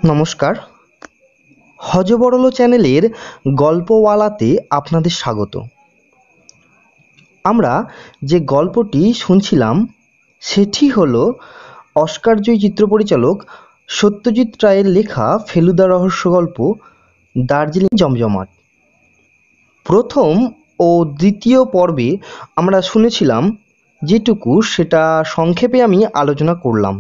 নমস্কার, হযবরল চ্যানেলের গল্পওয়ালাতে আপনাদের স্বাগত। আমরা যে গল্পটি শুনছিলাম সেটি হলো অস্কারজয়ী চিত্র পরিচালক সত্যজিৎ রায়ের লেখা ফেলুদা রহস্য গল্প দার্জিলিং জমজমাট। প্রথম ও দ্বিতীয় পর্বে আমরা শুনেছিলাম যেটুকু সেটা সংক্ষেপে আমি আলোচনা করলাম।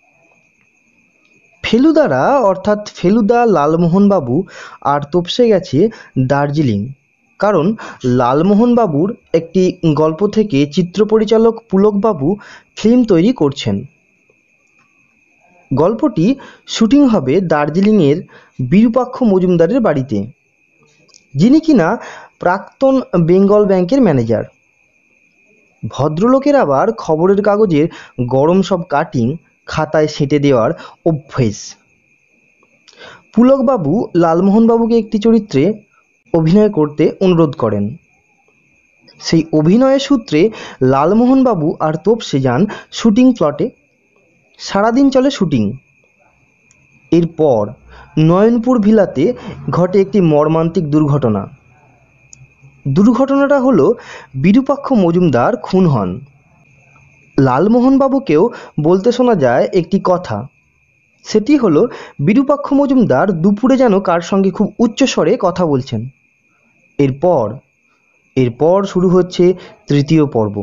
ফেলুদারা অর্থাৎ ফেলুদা, লালমোহনবাবু আর তোপসে গেছে দার্জিলিং, কারণ লালমোহনবাবুর একটি গল্প থেকে চিত্র পরিচালক পুলকবাবু ফিল্ম তৈরি করছেন। গল্পটি শুটিং হবে দার্জিলিংয়ের বিরূপাক্ষ মজুমদারের বাড়িতে, যিনি কিনা প্রাক্তন বেঙ্গল ব্যাংকের ম্যানেজার। ভদ্রলোকের আবার খবরের কাগজের গরম সব কাটিং খাতায় সেঁটে দেওয়ার অভ্যেস। পুলকবাবু লালমোহনবাবুকে একটি চরিত্রে অভিনয় করতে অনুরোধ করেন। সেই অভিনয়ের সূত্রে লালমোহনবাবু আর তোপসে যান শুটিং প্লটে। সারাদিন চলে শুটিং। এরপর নয়নপুর ভিলাতে ঘটে একটি মর্মান্তিক দুর্ঘটনা। দুর্ঘটনাটা হলো বিরূপাক্ষ মজুমদার খুন হন। লালমোহনবাবুকেও বলতে শোনা যায় একটি কথা, সেটি হলো বিরূপাক্ষ মজুমদার দুপুরে যেন কার সঙ্গে খুব উচ্চস্বরে কথা বলছেন। এরপর শুরু হচ্ছে তৃতীয় পর্ব।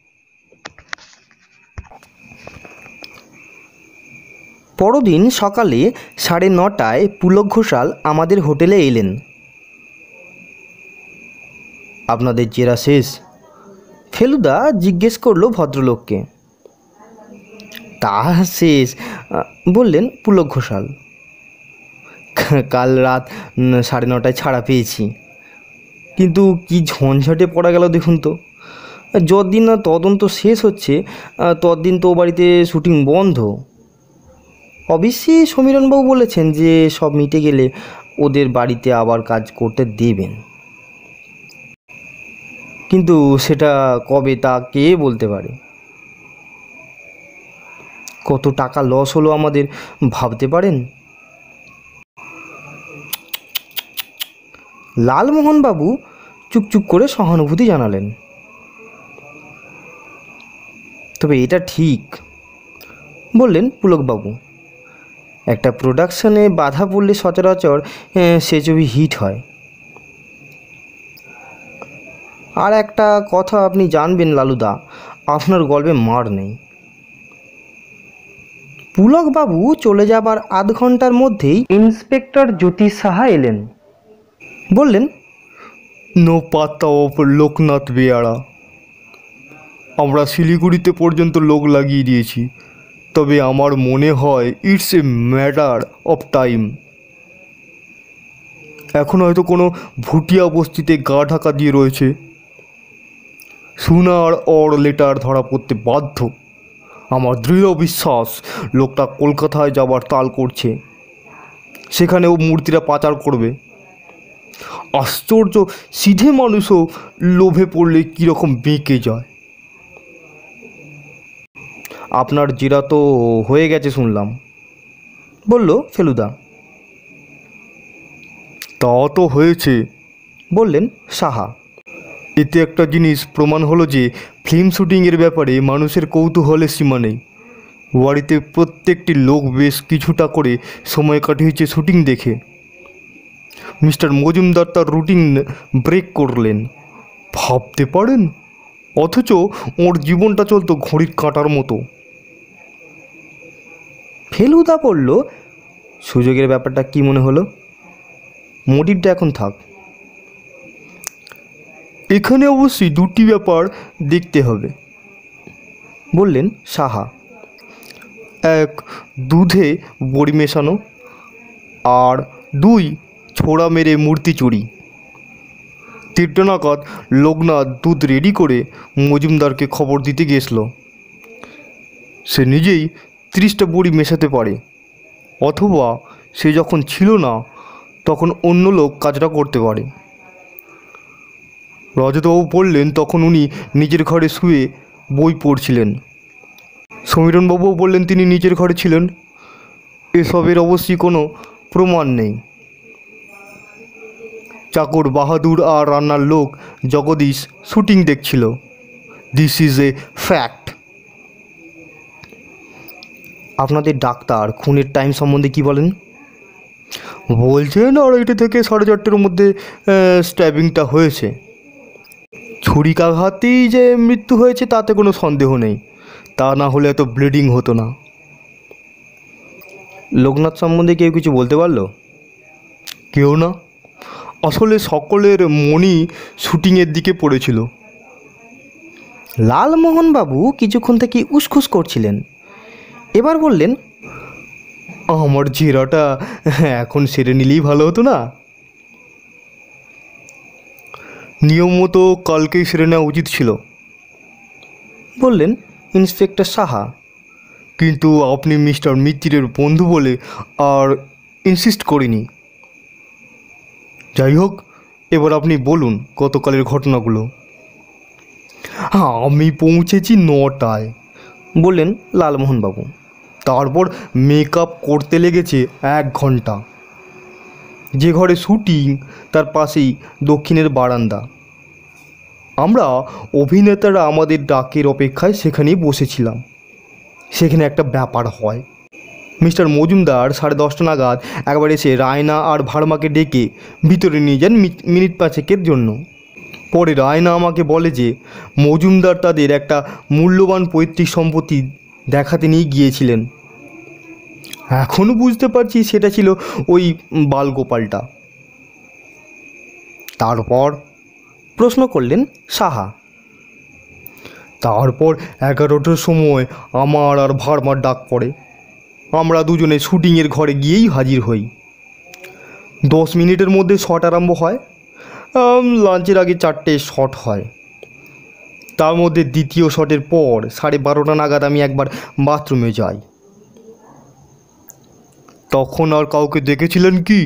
পরদিন সকালে 9:30 পুলক ঘোষাল আমাদের হোটেলে এলেন। আপনাদের জেরা শেষ? ফেলুদা জিজ্ঞেস করলো ভদ্রলোককে। তা শেষ, বললেন পুলক ঘোষাল। কাল রাত 9:30 ছাড়া পেয়েছি, কিন্তু কি ঝঞ্ঝাটে পড়া গেল দেখুন তো। যতদিন না তদন্ত শেষ হচ্ছে ততদিন তো বাড়িতে শুটিং বন্ধ। অবশ্যই সমীরণবাবু বলেছেন যে সব মিটে গেলে ওদের বাড়িতে আবার কাজ করতে দেবেন, কিন্তু সেটা কবে তা কে বলতে পারে। কত টাকা লস হলো আমাদের ভাবতে পারেন? লালমোহনবাবু চুকচুক করে সহানুভূতি জানালেন। তবে এটা ঠিক, বললেন পুলকবাবু, একটা প্রোডাকশানে বাধা পড়লে সচরাচর সে ছবি হিট হয়। আর একটা কথা আপনি জানবেন লালুদা, আপনার গল্পে মার নেই। পুলকবাবু চলে যাবার আধ ঘন্টার মধ্যেই ইন্সপেক্টর জ্যোতিষ সাহা এলেন। বললেন, নো পাত্তা অফ লোকনাথ বেয়ারা। আমরা শিলিগুড়িতে পর্যন্ত লোক লাগিয়ে দিয়েছি, তবে আমার মনে হয় it's a matter of time. এখন হয়তো কোনো ভুটিয়া বস্তিতে গা ঢাকা দিয়ে রয়েছে। সুনার অর লেটার ধরা পড়তে বাধ্য। আমার দৃঢ় বিশ্বাস লোকটা কলকাতায় যাবার তাল করছে, সেখানে ও মূর্তিটা পাচার করবে। আশ্চর্য, সিধে মানুষও লোভে পড়লে কীরকম বেঁকে যায়। আপনার জেরা তো হয়ে গেছে শুনলাম, বলল ফেলুদা। তা তো হয়েছে, বললেন সাহা। এতে একটা জিনিস প্রমাণ হলো যে ফিল্ম শুটিংয়ের ব্যাপারে মানুষের কৌতূহলের সীমা নেই। বাড়িতে প্রত্যেকটি লোক বেশ কিছুটা করে সময় কাটিয়েছে শুটিং দেখে। মিস্টার মজুমদার তার রুটিন ব্রেক করলেন, ভাবতে পারেন? অথচ ওর জীবনটা চলতো ঘড়ির কাঁটার মতো। ফেলুদা বলল, সুযোগের ব্যাপারটা কি মনে হলো? মোটিভটা এখন থাক। এখানে অবশ্যই দুটি ব্যাপার দেখতে হবে, বললেন সাহা। এক, দুধে বড়ি মেশানো, আর 2, ছোড়া মেরে মূর্তি চুরি। 3টে নাগাদ লোকনাথ দুধ রেডি করে মজুমদারকে খবর দিতে গেছিল। সে নিজেই 30টা বড়ি মেশাতে পারে, অথবা সে যখন ছিল না তখন অন্য লোক কাজটা করতে পারে। রজতবাবু বললেন তখন উনি নিজের ঘরে শুয়ে বই পড়ছিলেন। সমীরণবাবুও বললেন তিনি নিজের ঘরে ছিলেন। এসবের অবশ্যই কোনো প্রমাণ নেই। চাকর বাহাদুর আর রান্নার লোক জগদীশ শুটিং দেখছিল। This is a fact. আপনাদের ডাক্তার খুনের টাইম সম্বন্ধে কি বলেন? বলছেন 2:30 থেকে 4:30-এর মধ্যে স্ট্যাবিংটা হয়েছে। ছুরিকাঘাতেই যে মৃত্যু হয়েছে তাতে কোনো সন্দেহ নেই, তা না হলে এত ব্লিডিং হতো না। লোকনাথ সম্বন্ধে কেউ কিছু বলতে পারলো? কেউ না, আসলে সকলের মনই শুটিংয়ের দিকে পড়েছিল। লালমোহনবাবু কিছুক্ষণ থেকে উসখুস করছিলেন, এবার বললেন, আমার জেরাটা এখন সেরে নিলেই ভালো হতো না? নিয়ম মতো কালকেই সেরে নেওয়া উচিত ছিল, বললেন ইন্সপেক্টর সাহা। কিন্তু আপনি মিস্টার মিত্তিরের বন্ধু বলে আর ইনসিস্ট করিনি। যাই হোক, এবার আপনি বলুন গতকালের ঘটনাগুলো। আমি পৌঁছেছি 9টায়, বললেন লালমোহনবাবু। তারপর মেকআপ করতে লেগেছে 1 ঘন্টা। যে ঘরে শুটিং তার পাশেই দক্ষিণের বারান্দা। আমরা অভিনেতারা আমাদের ডাকের অপেক্ষায় সেখানেই বসেছিলাম। সেখানে একটা ব্যাপার হয়। মিস্টার মজুমদার 10:30 নাগাদ একবার এসে রায়না আর ভার্মাকে ডেকে ভিতরে নিয়ে যান মিনিট 5-এর জন্য। পরে রায়না আমাকে বলে যে মজুমদার তাদের একটা মূল্যবান পৈতৃক সম্পত্তি দেখাতে নিয়ে গিয়েছিলেন। এখনও বুঝতে পারছি সেটা ছিল ওই বালগোপালটা। তারপর প্রশ্ন করলেন সাহা। তারপর 11টার সময় আমার আর ভার্মার ডাক পড়ে। আমরা দুজনে শুটিংয়ের ঘরে গিয়েই হাজির হই। 10 মিনিটের মধ্যে শট আরম্ভ হয়। লাঞ্চের আগে 4টে শট হয়। তার মধ্যে দ্বিতীয় শটের পর 12:30 নাগাদ আমি একবার বাথরুমে যাই। তখন আর কাউকে দেখেছিলেন কি?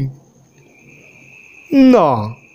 না।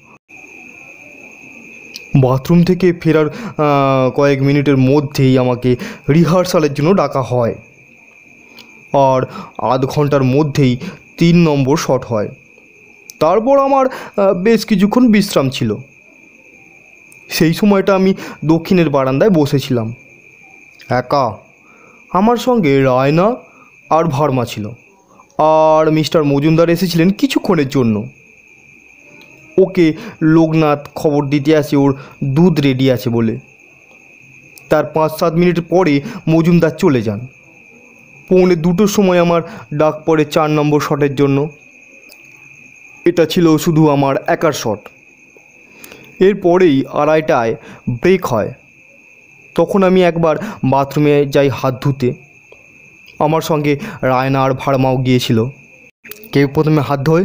বাথরুম থেকে ফেরার কয়েক মিনিটের মধ্যেই আমাকে রিহার্সালের জন্য ডাকা হয়, আর আধ ঘন্টার মধ্যেই 3 নম্বর শট হয়। তারপর আমার বেশ কিছুক্ষণ বিশ্রাম ছিল। সেই সময়টা আমি দক্ষিণের বারান্দায় বসেছিলাম একা। আমার সঙ্গে রায়না আর ভার্মা ছিল, আর মিস্টার মজুমদার এসেছিলেন কিছুক্ষণের জন্য। ওকে লোকনাথ খবর দিতে আসে ওর দুধ রেডি আছে বলে। তার 5-7 মিনিট পরে মজুমদার চলে যান। 1:45-র সময় আমার ডাক পড়ে 4 নম্বর শটের জন্য। এটা ছিল শুধু আমার একার শট। এরপরেই 2:30টায় ব্রেক হয়। তখন আমি একবার বাথরুমে যাই হাত ধুতে। আমার সঙ্গে রায়না আর ভার্মাও গিয়েছিল। কে প্রথমে হাত ধোয়?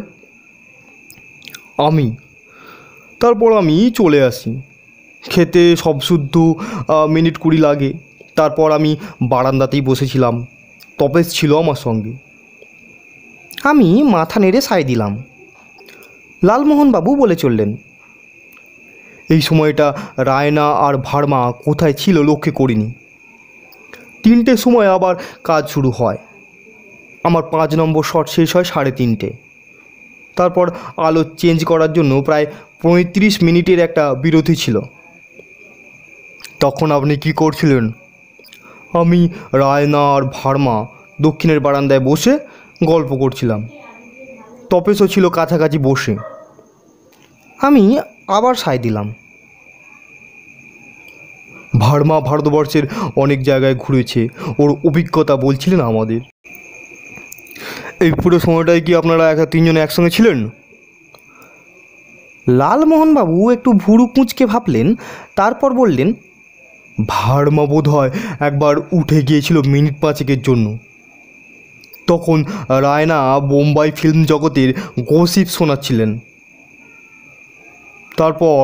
আমি। তারপর আমি চলে আসি। খেতে সব শুদ্ধ মিনিট 20 লাগে। তারপর আমি বারান্দাতেই বসেছিলাম। তপেশ ছিল আমার সঙ্গে। আমি মাথা নেড়ে সায় দিলাম। লালমোহনবাবু বলে চললেন, এই সময়টা রায়না আর ভার্মা কোথায় ছিল লক্ষ্য করিনি। 3টের সময় আবার কাজ শুরু হয়। আমার 5 নম্বর শট শেষ হয় 3:30। তারপর আলো চেঞ্জ করার জন্য প্রায় 35 মিনিটের একটা বিরতি ছিল। তখন আপনি কি করছিলেন? আমি, রায়না আর ভার্মা দক্ষিণের বারান্দায় বসে গল্প করছিলাম। তপেশও ছিল কাছাকাছি বসে। আমি আবার সায় দিলাম। ভার্মা ভারতবর্ষের অনেক জায়গায় ঘুরেছে, ওর অভিজ্ঞতা বলছিলেন আমাদের। এই পুরো সময়টায় কি আপনারা 3জনে একসঙ্গে ছিলেন? লালমোহনবাবু একটু ভুরু কুঁচকে ভাবলেন, তারপর বললেন, ভার্মা বোধ হয় একবার উঠে গিয়েছিল মিনিট 5-এর জন্য। তখন রায়না বোম্বাই ফিল্ম জগতের গসিপ শোনাচ্ছিলেন। তারপর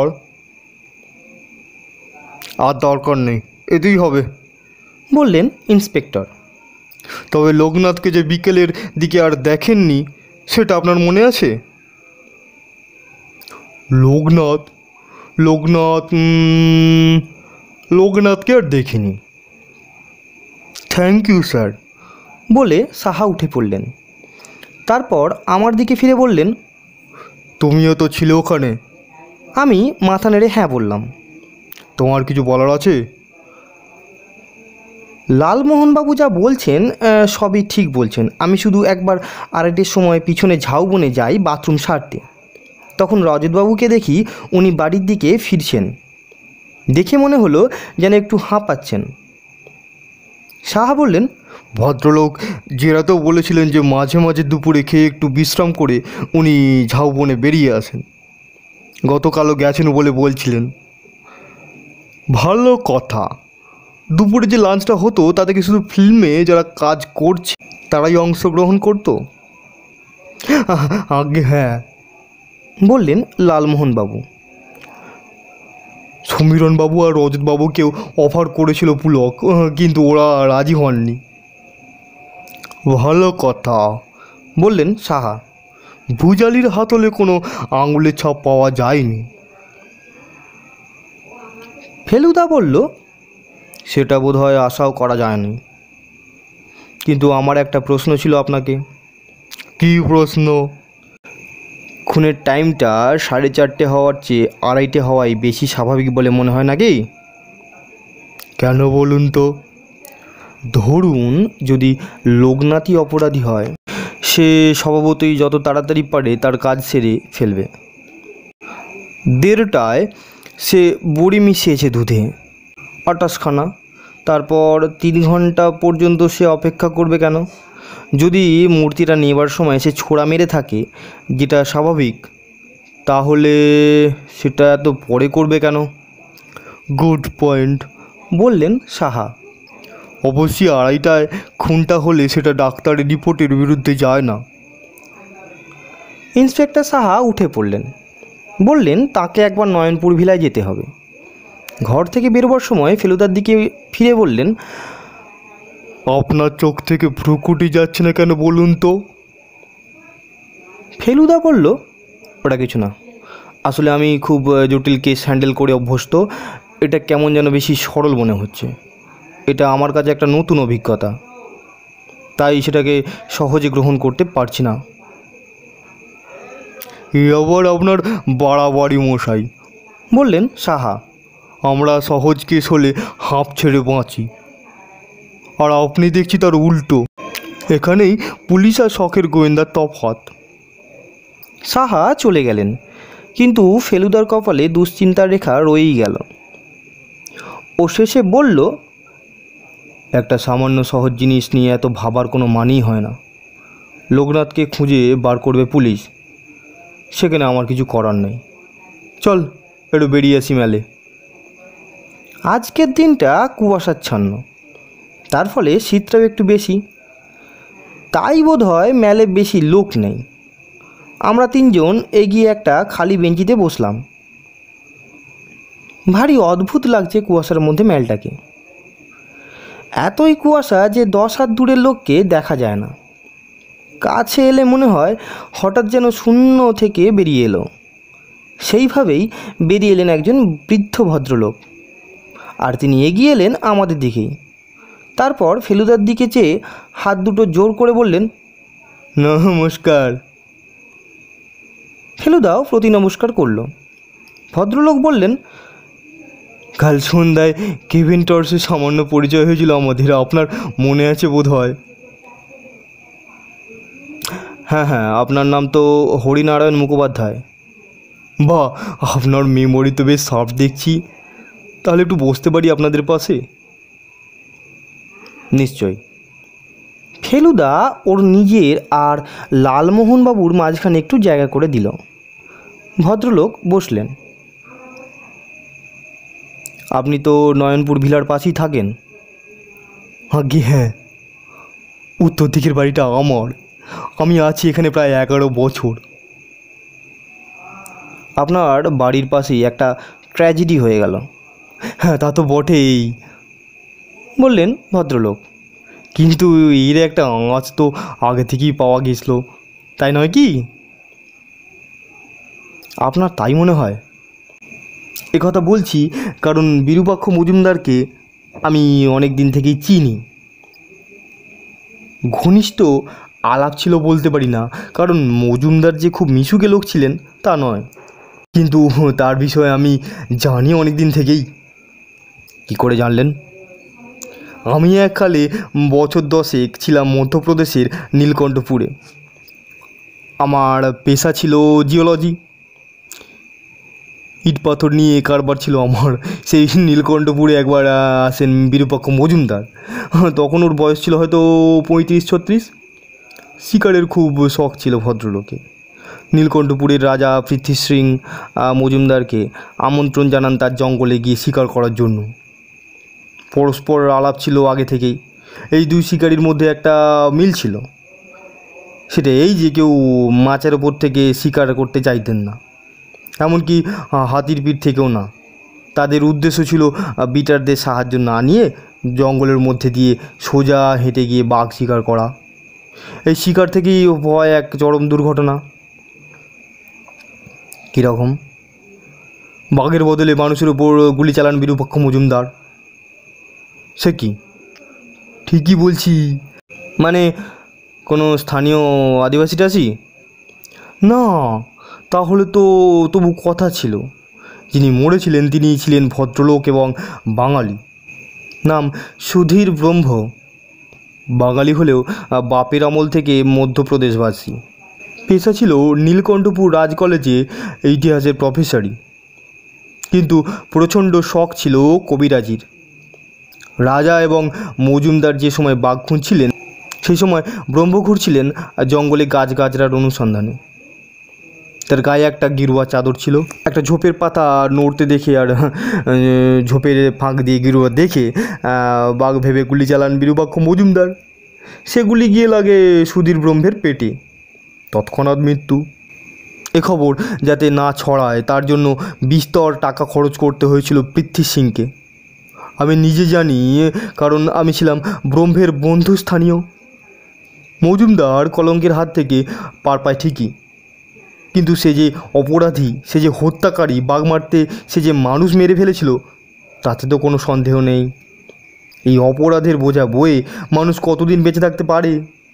আর দরকার নেই, এতেই হবে, বললেন ইন্সপেক্টর। তবে লোকনাথকে যে বিকেলের দিকে আর দেখেননি সেটা আপনার মনে আছে? লোকনাথ লোকনাথ লোকনাথকে আর দেখিনি। থ্যাংক ইউ স্যার, বলে সাহা উঠে পড়লেন। তারপর আমার দিকে ফিরে বললেন, তুমিও তো ছিলে ওখানে। আমি মাথা নেড়ে হ্যাঁ বললাম। তোমার কিছু বলার আছে? লালমোহনবাবু যা বলছেন সবই ঠিক বলছেন। আমি শুধু একবার আড়াইটের সময় পিছনে ঝাউবনে যাই বাথরুম সারতে। তখন রজতবাবুকে দেখি উনি বাড়ির দিকে ফিরছেন। দেখে মনে হলো যেন একটু হাঁপাচ্ছেন। সাহা বললেন, ভদ্রলোক জেরাতেও বলেছিলেন যে মাঝে মাঝে দুপুরে খেয়ে একটু বিশ্রাম করে উনি ঝাউবনে বেরিয়ে আসেন। গতকালও গেছেন বলে বলছিলেন। ভালো কথা। দুপুরে যে লাঞ্চটা হতো তাতে কি শুধু ফিল্মে যারা কাজ করছে তারাই অংশগ্রহণ করতো? আগে হ্যাঁ, বললেন লালমোহনবাবু। সমীরণবাবু আর রজতবাবুকেও অফার করেছিল পুলক, কিন্তু ওরা রাজি হননি। ভালো কথা, বললেন সাহা। ভুজালির হাতলে কোনো আঙুলের ছাপ পাওয়া যায়নি। ফেলুদা বলল, সেটা বোধহয় আশাও করা যায়নি। কিন্তু আমার একটা প্রশ্ন ছিল আপনাকে। কী প্রশ্ন? খুনের টাইমটা 4:30 হওয়ার চেয়ে 2:30 হওয়াই বেশি স্বাভাবিক বলে মনে হয় নাকি? কেন বলুন তো? ধরুন যদি লোকনাথই অপরাধী হয়, সে স্বভাবতই যত তাড়াতাড়ি পারে তার কাজ সেরে ফেলবে। 1:30টায় সে বড়ি মিশিয়েছে দুধে 28খানা, তারপর 3 ঘন্টা পর্যন্ত সে অপেক্ষা করবে কেন? যদি মূর্তিটা নেবার সময় সে ছোড়া মেরে থাকে, যেটা স্বাভাবিক, তাহলে সেটা এত পরে করবে কেন? গুড পয়েন্ট, বললেন সাহা। অবশ্যই 2:30টায় খুনটা হলে সেটা ডাক্তারের রিপোর্টের বিরুদ্ধে যায় না। ইন্সপেক্টর সাহা উঠে পড়লেন। বললেন তাকে একবার নয়নপুর ভিলায় যেতে হবে। ঘর থেকে বেরোবার সময় ফেলুদার দিকে ফিরে বললেন, আপনার চোখ থেকে ভ্রুকুটি যাচ্ছে না কেন বলুন তো? ফেলুদা বলল, ওটা কিছু না। আসলে আমি খুব জটিল কেস হ্যান্ডেল করে অভ্যস্ত। এটা কেমন যেন বেশি সরল মনে হচ্ছে। এটা আমার কাছে একটা নতুন অভিজ্ঞতা, তাই সেটাকে সহজে গ্রহণ করতে পারছি না। এ আবার আপনার বাড়াবাড়ি মশাই, বললেন সাহা। আমরা সহজ কেস হলে হাঁপ ছেড়ে বাঁচি, আর আপনি দেখছি তার উল্টো। এখানেই পুলিশ আর শখের গোয়েন্দার তফাৎ। সাহা চলে গেলেন, কিন্তু ফেলুদার কপালে দুশ্চিন্তার রেখা রয়েই গেল। ও শেষে বলল, একটা সামান্য সহজ জিনিস নিয়ে এত ভাবার কোনো মানেই হয় না। লোকনাথকে খুঁজে বার করবে পুলিশ, সেখানে আমার কিছু করার নেই। চল একটু বেরিয়ে আসি মেলে। আজকের দিনটা কুয়াশাচ্ছন্ন, তার ফলে শীতটাও একটু বেশি, তাই বোধ হয় মেলে বেশি লোক নেই। আমরা 3 জন এগিয়ে একটা খালি বেঞ্চিতে বসলাম। ভারী অদ্ভুত লাগছে কুয়াশার মধ্যে মেলটাকে। এতই কুয়াশা যে 10 হাত দূরের লোককে দেখা যায় না। কাছে এলে মনে হয় হঠাৎ যেন শূন্য থেকে বেরিয়ে এলো। সেইভাবেই বেরিয়ে এলেন একজন বৃদ্ধ ভদ্রলোক, আর তিনি এগিয়ে এলেন আমাদের দিকেই। তারপর ফেলুদার দিকে চেয়ে হাত দুটো জোর করে বললেন, নমস্কার। ফেলুদাও প্রতি নমস্কার করল। ভদ্রলোক বললেন, কাল সন্ধ্যায় কেভিন টর্সে সামান্য পরিচয় হয়েছিল আমাদের, আপনার মনে আছে বোধ হয়? হ্যাঁ হ্যাঁ, আপনার নাম তো হরিনারায়ণ মুখোপাধ্যায়। বাহ, আপনার মেমোরি তো বেশ শার্প দেখছি। তাহলে একটু বসতে পারি আপনাদের পাশে? নিশ্চয়। ফেলুদা ওর নিজের আর লালমোহনবাবুর মাঝখানে একটু জায়গা করে দিল। ভদ্রলোক বসলেন। আপনি তো নয়নপুর ভিলার পাশেই থাকেন? আগে হ্যাঁ, উত্তর দিকের বাড়িটা আমার। আমি আছি এখানে প্রায় 11 বছর। আপনার বাড়ির পাশেই একটা ট্র্যাজেডি হয়ে গেল। হ্যাঁ, তা তো বটেই, বললেন ভদ্রলোক। কিন্তু এর একটা আঁচ তো আগে থেকেই পাওয়া গেছিল, তাই নয় কি? আপনার তাই মনে হয়? কথা বলছি কারণ বিরূপাক্ষ মজুমদারকে আমি অনেক দিন থেকেই চিনি। ঘনিষ্ঠ আলাপ ছিল বলতে পারি না, কারণ মজুমদার যে খুব মিশুকে লোক ছিলেন তা নয়, কিন্তু তার বিষয়ে আমি জানি অনেক দিন থেকেই। কী করে জানলেন? আমি এককালে বছর 10 ছিলাম মধ্যপ্রদেশের নীলকণ্ঠপুরে। আমার পেশা ছিল জিওলজি। ইট পাথর নিয়ে কারবার ছিল আমার। সেই নীলকণ্ঠপুরে একবার আসেন বিরূপাক্ষ মজুমদার। তখন ওর বয়স ছিল হয়তো 35-36। শিকারের খুব শখ ছিল ভদ্রলোকে। নীলকণ্ঠপুরের রাজা পৃথ্বী সিং মজুমদারকে আমন্ত্রণ জানান তার জঙ্গলে গিয়ে শিকার করার জন্য। পরস্পর আলাপ ছিল আগে থেকেই। এই দুই শিকারীর মধ্যে একটা মিল ছিল, সেটা এই যে কেউ মাছের ওপর থেকে শিকার করতে চাইতেন না, এমনকি হাতির পিঠ থেকেও না। তাদের উদ্দেশ্য ছিল বিটারদের সাহায্য না নিয়ে জঙ্গলের মধ্যে দিয়ে সোজা হেঁটে গিয়ে বাঘ শিকার করা। এই শিকার থেকেই হয় এক চরম দুর্ঘটনা। কীরকম? বাঘের বদলে মানুষের ওপর গুলি চালান বিরূপাক্ষ মজুমদার। সে কি? ঠিকই বলছি। মানে কোনো স্থানীয় আদিবাসী টাসি? না, তাহলে তো তবু কথা ছিল। যিনি মরেছিলেন তিনি ছিলেন ভদ্রলোক এবং বাঙালি। নাম সুধীর ব্রহ্ম। বাঙালি হলেও বাপের আমল থেকে মধ্যপ্রদেশবাসী। পেশা ছিল নীলকণ্ঠপুর রাজ কলেজে ইতিহাসের প্রফেসরই, কিন্তু প্রচণ্ড শখ ছিল কবিরাজির। রাজা এবং মজুমদার যে সময় বাঘ খুঁজছিলেন, সেই সময় ব্রহ্ম ঘুরছিলেন জঙ্গলে গাছগাছড়ার অনুসন্ধানে। তার গায়ে একটা গেরুয়া চাদর ছিল। একটা ঝোপের পাতা নড়তে দেখে আর ঝোপের ফাঁক দিয়ে গেরুয়া দেখে বাঘ ভেবে গুলি চালান বিরূপাক্ষ মজুমদার। সেগুলি গিয়ে লাগে সুধীর ব্রহ্মের পেটে। তৎক্ষণাৎ মৃত্যু। এ খবর যাতে না ছড়ায় তার জন্য বিস্তর টাকা খরচ করতে হয়েছিল পৃথ্বী সিংকে। আমি নিজে জানি, কারণ আমি ছিলাম ব্রহ্মের বন্ধু স্থানীয়। মজুমদার কলঙ্কের হাত থেকে পার পায় ঠিকই, কিন্তু সে যে অপরাধী, সে যে হত্যাকারী, বাঘ মারতে সে যে মানুষ মেরে ফেলেছিল, তাতে তো কোনো সন্দেহ নেই। এই অপরাধের বোঝা বয়ে মানুষ কতদিন বেঁচে থাকতে পারে?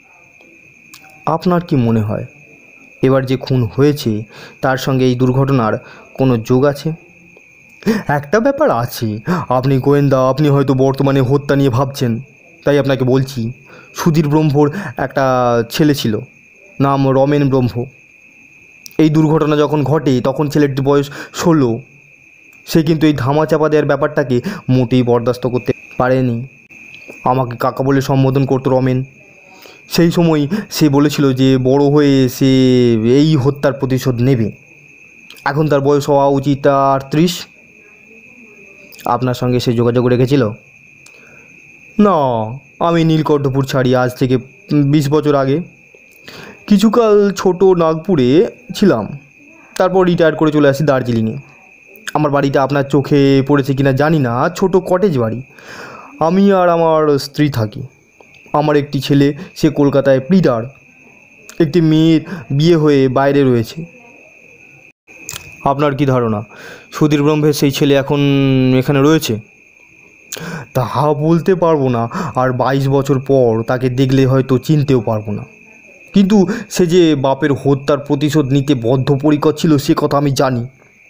আপনার কি মনে হয় এবার যে খুন হয়েছে তার সঙ্গে এই দুর্ঘটনার কোনো যোগ আছে? একটা ব্যাপার আছে। আপনি গোয়েন্দা, আপনি হয়তো বর্তমানে হত্যা নিয়ে ভাবছেন, তাই আপনাকে বলছি। সুধীর ব্রহ্মর একটা ছেলে ছিল, নাম রমেন ব্রহ্ম। এই দুর্ঘটনা যখন ঘটে তখন ছেলেটির বয়স 16। সে কিন্তু এই ধামাচাপা দেওয়ার ব্যাপারটাকে মোটেই বরদাস্ত করতে পারেনি। আমাকে কাকা বলে সম্বোধন করতো রমেন। সেই সময় সে বলেছিল যে বড় হয়ে সে এই হত্যার প্রতিশোধ নেবে। এখন তার বয়স হওয়া উচিত 38। আপনার সঙ্গে সে যোগাযোগ রেখেছিল? না, আমি নীলকণ্ঠপুর ছাড়ি আজ থেকে 20 বছর আগে। কিছুকাল ছোট নাগপুরে ছিলাম, তারপর রিটায়ার করে চলে আসি দার্জিলিংয়ে। আমার বাড়িটা আপনার চোখে পড়েছে কিনা জানি না, ছোট কটেজ বাড়ি। আমি আর আমার স্ত্রী থাকি। আমার একটি ছেলে, সে কলকাতায় প্লিডার। একটি মেয়ের বিয়ে হয়ে বাইরে রয়েছে। আপনার কি ধারণা সুধীর ব্রহ্মের সেই ছেলে এখন এখানে রয়েছে? তা বলতে পারবো না, আর 22 বছর পর তাকে দেখলে হয়তো চিনতেও পারবো না। কিন্তু সে যে বাপের হত্যার প্রতিশোধ নিতে বদ্ধপরিকর ছিল সে কথা আমি জানি।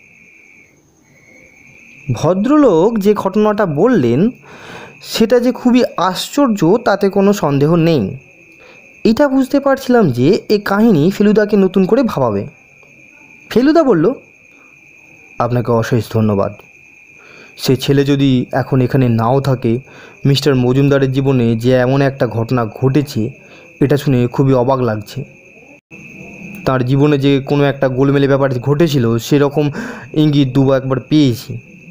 ভদ্রলোক যে ঘটনাটা বললেন সেটা যে খুবই আশ্চর্য তাতে কোনো সন্দেহ নেই। এটা বুঝতে পারছিলাম যে এ কাহিনী ফেলুদাকে নতুন করে ভাবাবে। ফেলুদা বলল, আপনাকে অশেষ ধন্যবাদ। সে ছেলে যদি এখন এখানে নাও থাকে, মিস্টার মজুমদারের জীবনে যে এমন একটা ঘটনা ঘটেছে এটা শুনে খুবই অবাক লাগছে। তার জীবনে যে কোনো একটা গোলমেলে ব্যাপার ঘটেছিল সেরকম ইঙ্গিত একবার পেয়েছি,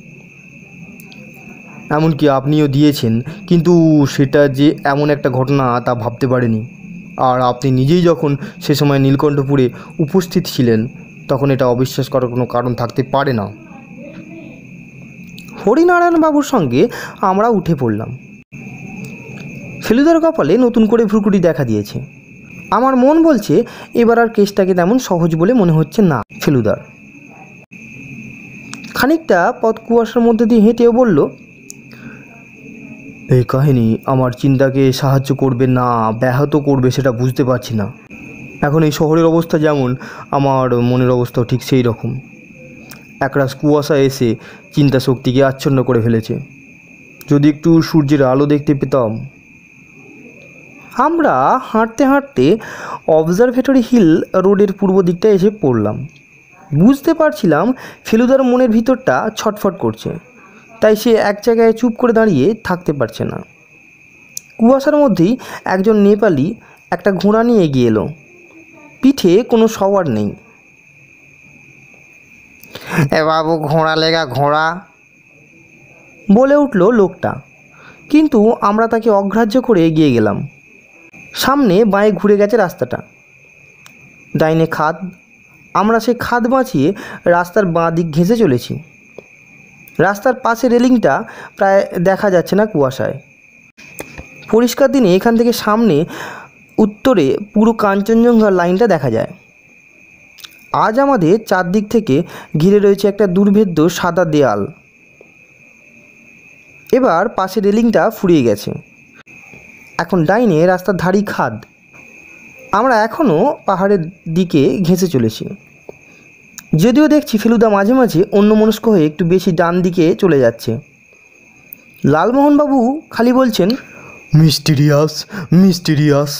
এমনকি আপনিও দিয়েছেন, কিন্তু সেটা যে এমন একটা ঘটনা তা ভাবতে পারিনি। আর আপনি নিজেই যখন সে সময় নীলকণ্ঠপুরে উপস্থিত ছিলেন তখন এটা অবিশ্বাস করার কোনো কারণ থাকতে পারে না। হরিনারায়ণবাবুর সঙ্গে আমরা উঠে পড়লাম। ফেলুদার কপালে নতুন করে ভ্রুকুটি দেখা দিয়েছে। আমার মন বলছে এবার আর কেসটাকে তেমন সহজ বলে মনে হচ্ছে না ফেলুদার। খানিকটা পথ কুয়াশার মধ্যে দিয়ে হেঁটেও বলল, এই কাহিনী আমার চিন্তাকে সাহায্য করবে না ব্যাহত করবে সেটা বুঝতে পারছি না। এখন এই শহরের অবস্থা যেমন, আমার মনের অবস্থাও ঠিক সেই রকম। একরাশ কুয়াশা এসে চিন্তা শক্তিকে আচ্ছন্ন করে ফেলেছে। যদি একটু সূর্যের আলো দেখতে পেতাম। আমরা হাঁটতে হাঁটতে অবজারভেটরি হিল রোডের পূর্ব দিকটায় এসে পড়লাম। বুঝতে পারছিলাম ফেলুদার মনের ভিতরটা ছটফট করছে, তাই সে এক জায়গায় চুপ করে দাঁড়িয়ে থাকতে পারছে না। কুয়াশার মধ্যেই একজন নেপালি একটা ঘোড়া নিয়ে এগিয়ে এলো। পিঠে কোনো সওয়ার নেই। এ বাবু, ঘোড়া লেগা ঘোড়া, বলে উঠল লোকটা, কিন্তু আমরা তাকে অগ্রাহ্য করে এগিয়ে গেলাম। সামনে বাঁয়ে ঘুরে গেছে রাস্তাটা, ডাইনে খাদ। আমরা সে খাদ বাঁচিয়ে রাস্তার বাঁ দিক ঘেঁষে চলেছি। রাস্তার পাশে রেলিংটা প্রায় দেখা যাচ্ছে না কুয়াশায়। পরিষ্কার দিনে এখান থেকে সামনে উত্তরে পুরো কাঞ্চনজঙ্ঘার লাইনটা দেখা যায়। আজ আমাদের চারদিক থেকে ঘিরে রয়েছে একটা দুর্ভেদ্য সাদা দেয়াল। এবার পাশে রেলিংটা ফুরিয়ে গেছে। এখন ডাইনে রাস্তার ধারি খাদ। আমরা এখনও পাহাড়ের দিকে ঘেঁষে চলেছি। যদিও দেখছি ফেলুদা মাঝে মাঝে অন্যমনস্ক হয়ে একটু বেশি ডান দিকে চলে যাচ্ছে। লালমোহনবাবু খালি বলছেন, মিস্টিরিয়াস মিস্টিরিয়াস।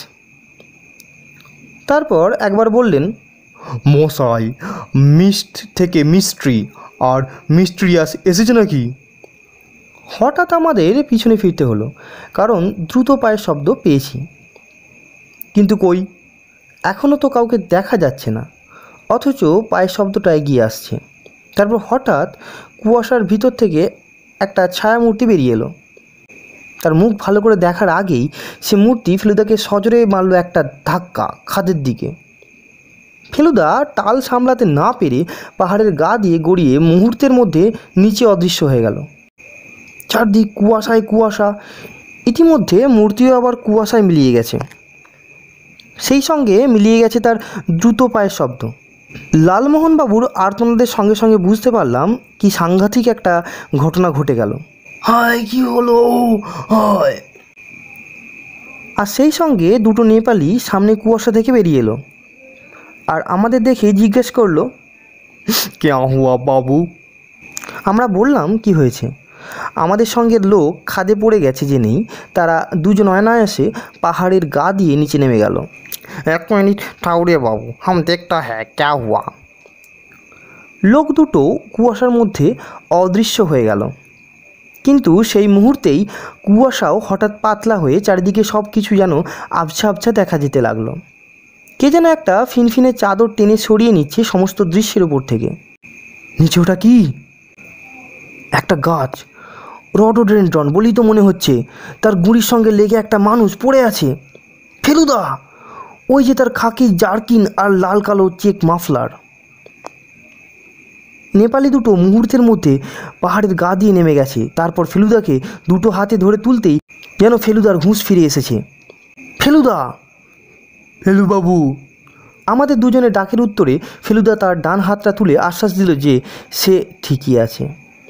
তারপর একবার বললেন, মশাই, মিস্ট থেকে মিস্ট্রি আর মিস্ট্রিয়াস এসেছে নাকি? হঠাৎ আমাদের পিছনে ফিরতে হলো, কারণ দ্রুত পায়ের শব্দ পেয়েছি। কিন্তু কই, এখনও তো কাউকে দেখা যাচ্ছে না, অথচ পায়ের শব্দটা এগিয়ে আসছে। তারপর হঠাৎ কুয়াশার ভিতর থেকে একটা ছায়ামূর্তি বেরিয়ে এলো। তার মুখ ভালো করে দেখার আগেই সে মূর্তি ফেলুদাকে সজোরে মারল একটা ধাক্কা খাদের দিকে। ফেলুদা টাল সামলাতে না পেরে পাহাড়ের গা দিয়ে গড়িয়ে মুহূর্তের মধ্যে নিচে অদৃশ্য হয়ে গেল। চারদিক কুয়াশায় কুয়াশা, ইতিমধ্যে মূর্তিও আবার কুয়াশায় মিলিয়ে গেছে। সেই সঙ্গে মিলিয়ে গেছে তার দ্রুত পায়ের শব্দ। লালমোহনবাবুর আর্তনাদের সঙ্গে সঙ্গে বুঝতে পারলাম কি সাংঘাতিক একটা ঘটনা ঘটে গেল। হায়, কি হলো? হায়! আর সেই সঙ্গে দুটো নেপালি সামনে কুয়াশা থেকে বেরিয়ে এলো, আর আমাদের দেখে জিজ্ঞেস করলো, ক্যা হুয়া বাবু? আমরা বললাম কি হয়েছে। আমাদের সঙ্গে লোক খাদে পড়ে গেছে জেনেই তারা দুজন অনায়াসে পাহাড়ের গা দিয়ে নিচে নেমে গেল। एक मिनट ठाउरे बाबू, हम देखता है क्या हुआ। লোক দুটো কুয়াশার মধ্যে অদৃশ্য হয়ে গেল, কিন্তু সেই মুহূর্তেই কুয়াশাও হঠাৎ পাতলা হয়ে চারিদিকে সব কিছু যেন আবছা আবছা দেখা যেতে লাগলো। কে যেন একটা ফিনফিনে চাদর টেনে সরিয়ে নিচ্ছে সমস্ত দৃশ্যের উপর থেকে। নিচে ওটা কি? একটা গাছ, রডোডেন্ড্রন বলেই তো মনে হচ্ছে। তার গুঁড়ির সঙ্গে লেগে একটা মানুষ পড়ে আছে। ফেলুদা, ওই যে তার খাকি জার্কিন আর লাল কালো চেক মাফলার। নেপালি দুটো মুহূর্তের মধ্যে পাহাড়ের গা দিয়ে নেমে গেছে। তারপর ফেলুদাকে দুটো হাতে ধরে তুলতেই যেন ফেলুদার হুঁশ ফিরে এসেছে। ফেলুদা! ফেলুবাবু! আমাদের দুজনের ডাকের উত্তরে ফেলুদা তার ডান হাতটা তুলে আশ্বাস দিল যে সে ঠিকই আছে।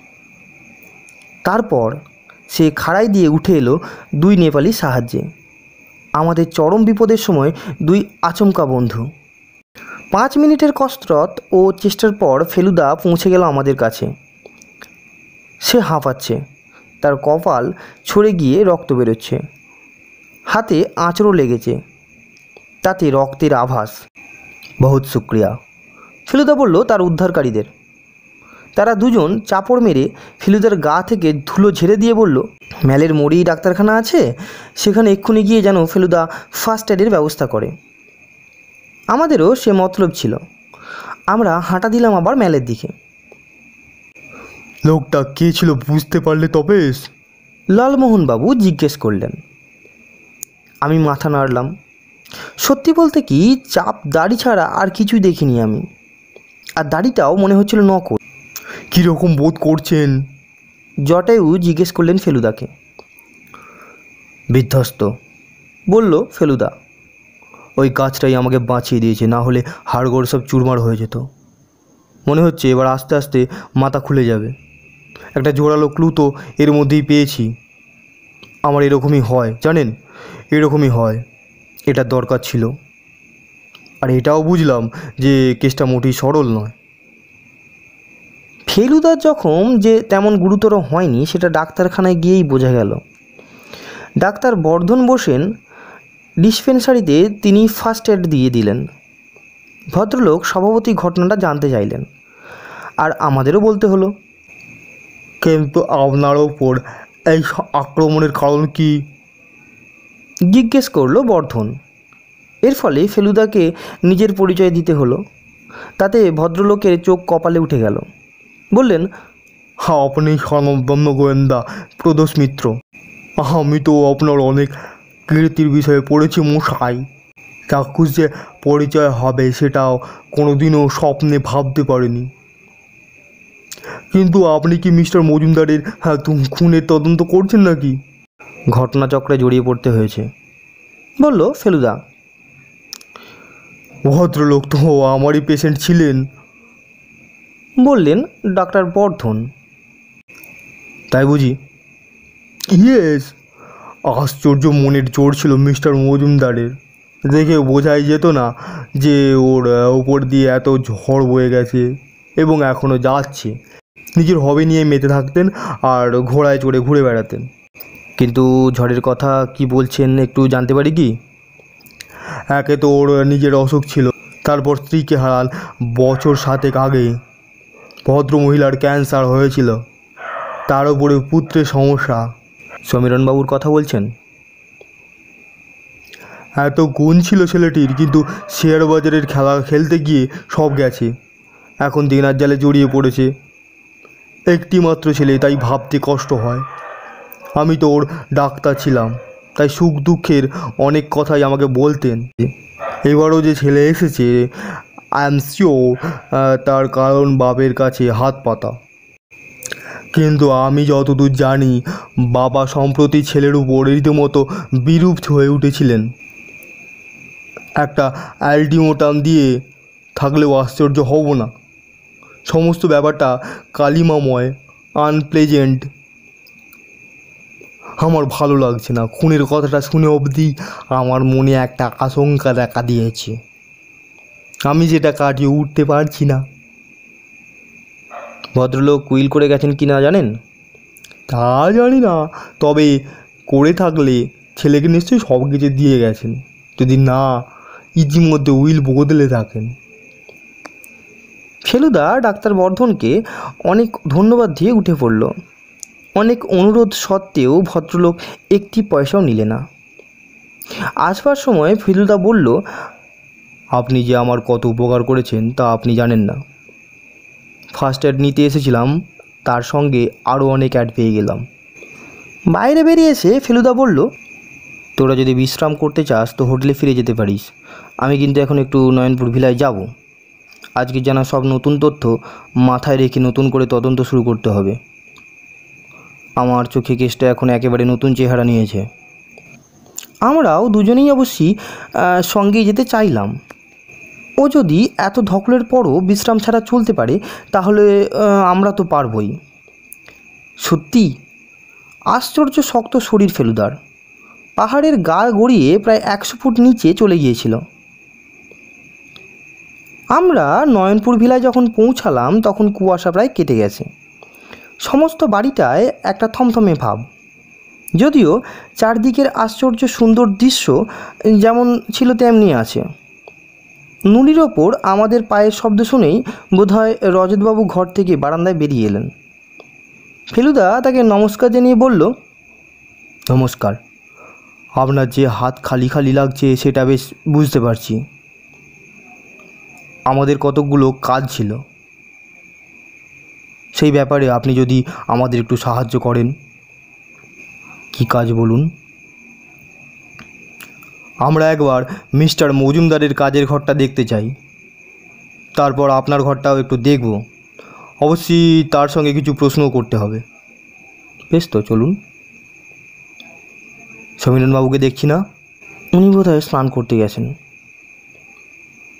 তারপর সে খাড়াই দিয়ে উঠে এলো দুই নেপালির সাহায্যে। আমাদের চরম বিপদের সময় দুই আচমকা বন্ধু। 5 মিনিটের কসরত ও চেষ্টার পর ফেলুদা পৌঁছে গেল আমাদের কাছে। সে হাঁপাচ্ছে, তার কপাল ছড়ে গিয়ে রক্ত বেরোচ্ছে, হাতে আঁচড়ও লেগেছে, তাতে রক্তের আভাস। বহুত শুক্রিয়া, ফেলুদা বলল তার উদ্ধারকারীদের। তারা দুজন চাপড় মেরে ফেলুদার গা থেকে ধুলো ঝেড়ে দিয়ে বলল, ম্যালের মোড়েই ডাক্তারখানা আছে, সেখানে এক্ষুনি গিয়ে যেন ফেলুদা ফার্স্ট এডের ব্যবস্থা করে। আমাদেরও সে মতলব ছিল। আমরা হাঁটা দিলাম আবার ম্যালের দিকে। লোকটা কে ছিল বুঝতে পারলে তবে? লালমোহনবাবু জিজ্ঞেস করলেন। আমি মাথা নাড়লাম। সত্যি বলতে কি, চাপ দাড়ি ছাড়া আর কিছুই দেখিনি আমি, আর দাড়িটাও মনে হচ্ছিল নকল। কীরকম বোধ করছেন? জটায়ু জিজ্ঞেস করলেন ফেলুদাকে। বিধ্বস্ত, বলল ফেলুদা। ওই গাছটাই আমাকে বাঁচিয়ে দিয়েছে, না হলে হাড়গোড় সব চুরমার হয়ে যেত। মনে হচ্ছে এবার আস্তে আস্তে মাথা খুলে যাবে। একটা জোরালো ক্লু তো এর মধ্যেই পেয়েছি। আমার এরকমই হয় জানেন, এরকমই হয়। এটা দরকার ছিল। আর এটাও বুঝলাম যে কেসটা মোটেই সরল নয়। ফেলুদার জখম যে তেমন গুরুতর হয়নি সেটা ডাক্তারখানায় গিয়েই বোঝা গেল। ডাক্তার বর্ধন বসেন ডিসপেন্সারিতে, তিনি ফার্স্ট এড দিয়ে দিলেন। ভদ্রলোক স্বভাবতই ঘটনাটা জানতে চাইলেন, আর আমাদেরও বলতে হলো। কিন্তু আপনার ওপর এই আক্রমণের কারণ কি? জিজ্ঞেস করলো বর্ধন। এর ফলে ফেলুদাকে নিজের পরিচয় দিতে হলো। তাতে ভদ্রলোকের চোখ কপালে উঠে গেল। বললেন, আপনি স্বনামধন্য গোয়েন্দা প্রদোষ মিত্র। আমি তো আপনার অনেক কীর্তির বিষয়ে পড়েছি মশাই। চাক্ষুষ যে পরিচয় হবে সেটাও কোনোদিনও স্বপ্নে ভাবতে পারিনি। কিন্তু আপনি কি মিস্টার মজুমদারের খুনের তদন্ত করছেন নাকি? ঘটনাচক্রে জড়িয়ে পড়তে হয়েছে, বলল ফেলুদা। ভদ্রলোক তো আমারই পেশেন্ট ছিলেন, বললেন ডাক্তার বর্ধন। তাই বুঝি? ইয়েস। আশ্চর্য মনের জোর ছিল মিস্টার মজুমদারের। দেখে বোঝাই যেত না যে ওর ওপর দিয়ে এত ঝড় বয়ে গেছে এবং এখনও যাচ্ছে। নিজের হবি নিয়ে মেতে থাকতেন আর ঘোড়ায় চড়ে ঘুরে বেড়াতেন। কিন্তু ঝড়ের কথা কি বলছেন একটু জানতে পারি কি? একে তো ওর নিজের অসুখ ছিল, তারপর স্ত্রীকে হারান বছর 7 আগে। ভদ্রমহিলার ক্যান্সার হয়েছিল, তার উপরে পুত্রের সমস্যা। সমীরণবাবুর কথা বলছেন? এত গুণ ছিল ছেলেটির, কিন্তু শেয়ার বাজারের খেলা খেলতে গিয়ে সব গেছে। এখন দিনার জালে জড়িয়ে পড়েছে। একটি মাত্র ছেলে, তাই ভাবতে কষ্ট হয়। আমি তো ওর ডাক্তার ছিলাম, তাই সুখ দুঃখের অনেক কথাই আমাকে বলতেন। এবারও যে ছেলে এসেছে, আই এম শিওর তার কারণ বাপের কাছে হাত পাতা। কিন্তু আমি যতদূর জানি, বাবা সম্প্রতি ছেলের উপর রীতিমতো বিরূপ হয়ে উঠেছিলেন। একটা অ্যালটিমেটাম দিয়ে থাকলেও আশ্চর্য হব না। সমস্ত ব্যাপারটা কালিমাময়, আনপ্লেজেন্ট। আমার ভালো লাগছে না। খুনের কথাটা শুনে অবধি আমার মনে একটা আশঙ্কা দেখা দিয়েছে। আমি যেটা কাটিয়ে উঠতে পারছি না। ভদ্রলোক উইল করে গেছেন কি না জানেন? তা জানি না, তবে করে থাকলে ছেলেকে নিশ্চয়ই সব কিছু দিয়ে গেছেন, যদি না ইতিমধ্যে উইল বদলে থাকেন। ফেলুদা ডাক্তার বর্ধনকে অনেক ধন্যবাদ দিয়ে উঠে পড়ল। অনেক অনুরোধ সত্ত্বেও ভদ্রলোক একটি পয়সাও নিলে না। আসবার সময় ফেলুদা বলল, আপনি যে আমার কত উপকার করেছেন তা আপনি জানেন না। ফার্স্ট এড নিতে এসেছিলাম, তার সঙ্গে আরও অনেক অ্যাড পেয়ে গেলাম। বাইরে বেরিয়ে এসে ফেলুদা বলল, তোরা যদি বিশ্রাম করতে চাস তো হোটেলে ফিরে যেতে পারিস। আমি কিন্তু এখন একটু নয়নপুর ভিলায় যাব। আজকে জানা সব নতুন তথ্য মাথায় রেখে নতুন করে তদন্ত শুরু করতে হবে। আমার চোখে কেসটা এখন একেবারে নতুন চেহারা নিয়েছে। আমরাও দুজনেই অবশ্যই সঙ্গেই যেতে চাইলাম। ও যদি এত ধকলের পরও বিশ্রাম ছাড়া চলতে পারে তাহলে আমরা তো পারবই। সত্যি আশ্চর্য শক্ত শরীর ফেলুদার। পাহাড়ের গা গড়িয়ে প্রায় 100 ফুট নিচে চলে গিয়েছিল। আমরা নয়নপুর ভিলায় যখন পৌঁছালাম তখন কুয়াশা প্রায় কেটে গেছে। সমস্ত বাড়িটায় একটা থমথমে ভাব, যদিও চারদিকের আশ্চর্য সুন্দর দৃশ্য যেমন ছিল তেমনি আছে। নুলির ওপর আমাদের পায়ের শব্দ শুনেই বোধহয় রজতবাবু ঘর থেকে বারান্দায় বেরিয়ে এলেন। ফেলুদা তাকে নমস্কার জানিয়ে বলল, নমস্কার। আপনার যে হাত খালি খালি লাগছে সেটা বেশ বুঝতে পারছি। আমাদের কতকগুলো কাজ ছিল, সেই ব্যাপারে আপনি যদি আমাদের একটু সাহায্য করেন। কি কাজ বলুন? আমরা একবার মিস্টার মজুমদারের কাজের ঘরটা দেখতে চাই, তারপর আপনার ঘরটাও একটু দেখব। অবশ্যই তার সঙ্গে কিছু প্রশ্নও করতে হবে। বেশ তো, চলুন। সমীরণবাবুকে দেখছি না, উনি বোধহয় স্নান করতে গেছেন।